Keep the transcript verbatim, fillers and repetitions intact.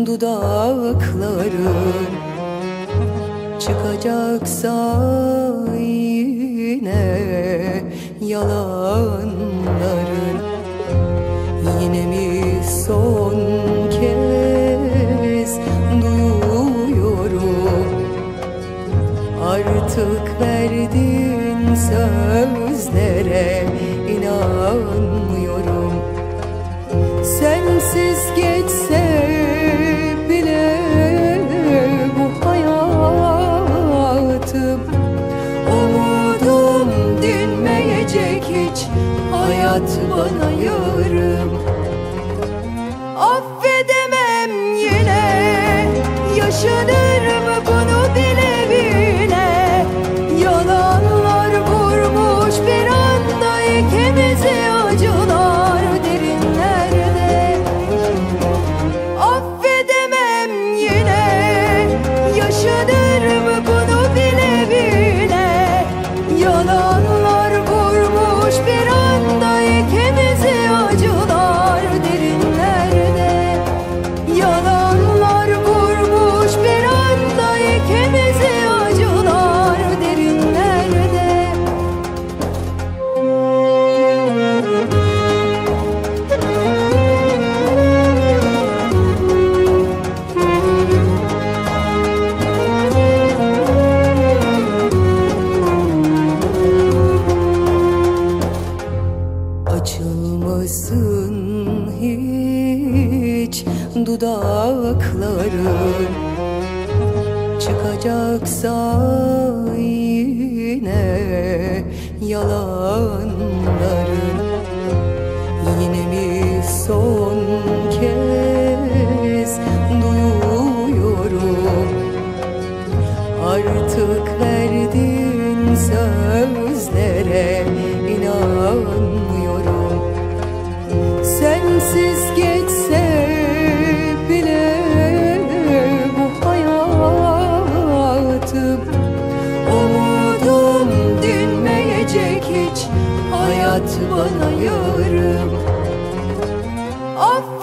dudakların çıkacaksa yine yalanların, yine mi son kez duyuyorum, artık verdiğin sözlere inanmıyorum. Sensiz geçse bile bu hayatım, umudum dinmeyecek hiç, hayat bana yarım. Affedemem yine, yaşanır mı bunu bile bile, yalanlar vurmuş bir anda ikimizi, acılar derinlerde. Affedemem yine, yaşanır mı bunu bile bile, yalanlar vurmuş bir anda ikimizi, acılar derinlerde. Yalanlar vurmuş bir anda ikimizi, acılar derinlerde. Açılmasın hiç dudakların, çıkacaksa yine yalanların, yine mi son kez duyuyorum, artık verdiğin sözlere inanmıyorum. Sensiz geçse bile bu hayatım, umudum dinmeyecek hiç, hayat bana yarım. Affedemem